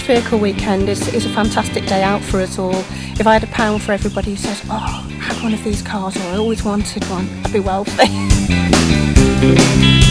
First Vehicle Weekend is a fantastic day out for us all. If I had £1 for everybody who says, oh, I had one of these cars, or I always wanted one, I'd be wealthy.